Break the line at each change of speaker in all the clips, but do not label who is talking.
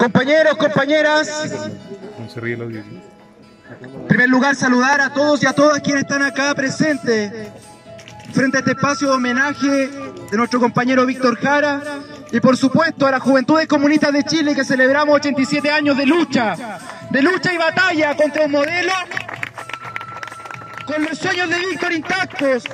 Compañeros, compañeras, en primer lugar saludar a todos y a todas quienes están acá presentes frente a este espacio de homenaje de nuestro compañero Víctor Jara y por supuesto a las Juventudes Comunistas de Chile, que celebramos 87 años de lucha y batalla contra un modelo con los sueños de Víctor intactos,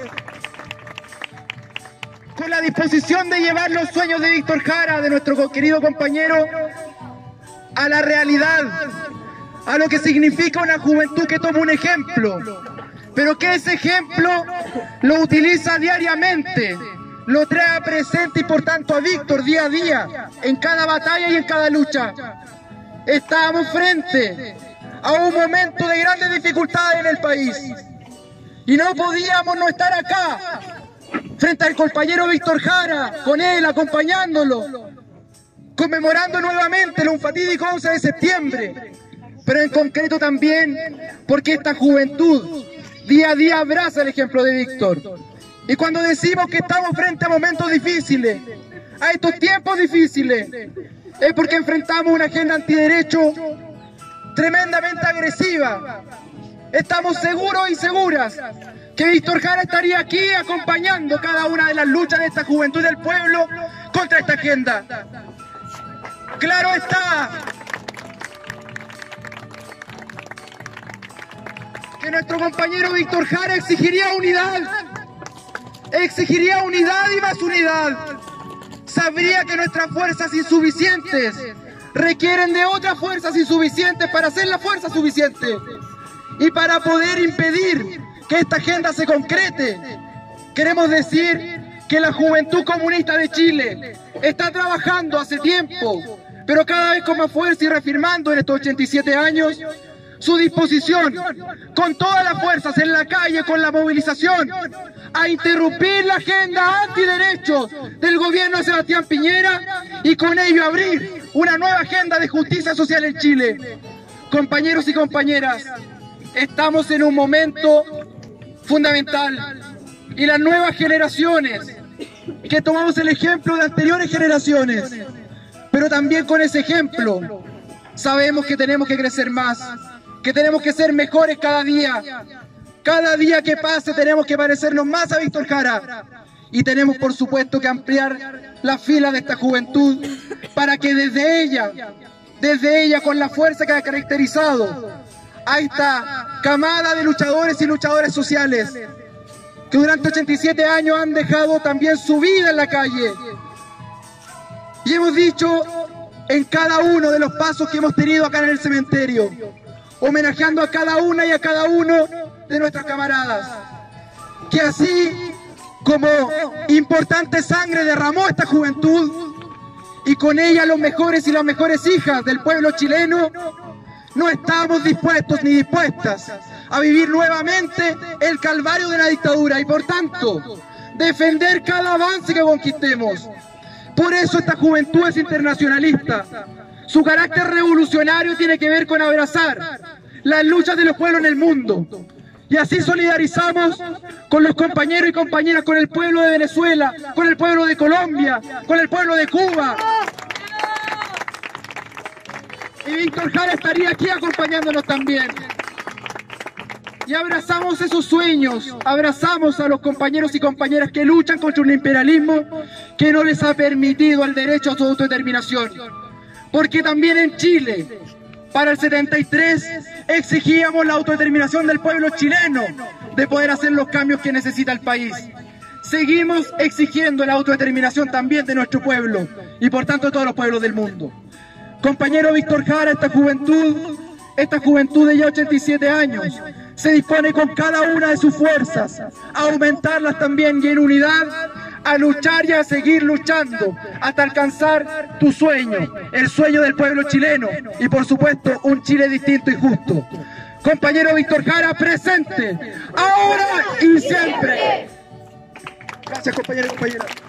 con la disposición de llevar los sueños de Víctor Jara, de nuestro querido compañero, a la realidad, a lo que significa una juventud que toma un ejemplo, pero que ese ejemplo lo utiliza diariamente, lo trae presente y por tanto a Víctor día a día, en cada batalla y en cada lucha. Estábamos frente a un momento de grandes dificultades en el país y no podíamos no estar acá frente al compañero Víctor Jara, con él acompañándolo, conmemorando nuevamente un fatídico 11 de septiembre, pero en concreto también porque esta juventud día a día abraza el ejemplo de Víctor. Y cuando decimos que estamos frente a momentos difíciles, a estos tiempos difíciles, es porque enfrentamos una agenda antiderecho tremendamente agresiva. Estamos seguros y seguras que Víctor Jara estaría aquí acompañando cada una de las luchas de esta juventud del pueblo contra esta agenda. Claro está que nuestro compañero Víctor Jara exigiría unidad y más unidad. Sabría que nuestras fuerzas insuficientes requieren de otras fuerzas insuficientes para hacer la fuerza suficiente y para poder impedir que esta agenda se concrete. Queremos decir que la Juventud Comunista de Chile está trabajando hace tiempo, pero cada vez con más fuerza y reafirmando en estos 87 años su disposición con todas las fuerzas en la calle, con la movilización, a interrumpir la agenda antiderechos del gobierno de Sebastián Piñera y con ello abrir una nueva agenda de justicia social en Chile. Compañeros y compañeras, estamos en un momento fundamental y las nuevas generaciones, que tomamos el ejemplo de anteriores generaciones, pero también con ese ejemplo sabemos que tenemos que crecer más, que tenemos que ser mejores cada día. Cada día que pase tenemos que parecernos más a Víctor Jara y tenemos por supuesto que ampliar la fila de esta juventud para que desde ella con la fuerza que ha caracterizado a esta camada de luchadores y luchadoras sociales que durante 87 años han dejado también su vida en la calle. Y hemos dicho en cada uno de los pasos que hemos tenido acá en el cementerio, homenajeando a cada una y a cada uno de nuestras camaradas, que así como importante sangre derramó esta juventud y con ella los mejores y las mejores hijas del pueblo chileno, no estamos dispuestos ni dispuestas a vivir nuevamente el calvario de la dictadura y por tanto defender cada avance que conquistemos. Por eso esta juventud es internacionalista. Su carácter revolucionario tiene que ver con abrazar las luchas de los pueblos en el mundo. Y así solidarizamos con los compañeros y compañeras, con el pueblo de Venezuela, con el pueblo de Colombia, con el pueblo de Cuba. Y Víctor Jara estaría aquí acompañándonos también. Y abrazamos esos sueños, abrazamos a los compañeros y compañeras que luchan contra un imperialismo que no les ha permitido el derecho a su autodeterminación. Porque también en Chile, para el 73, exigíamos la autodeterminación del pueblo chileno de poder hacer los cambios que necesita el país. Seguimos exigiendo la autodeterminación también de nuestro pueblo y por tanto de todos los pueblos del mundo. Compañero Víctor Jara, esta juventud de ya 87 años, se dispone con cada una de sus fuerzas a aumentarlas también y en unidad a luchar y a seguir luchando hasta alcanzar tu sueño, el sueño del pueblo chileno y por supuesto un Chile distinto y justo. Compañero Víctor Jara, presente, ahora y siempre. Gracias, compañeros y compañeras.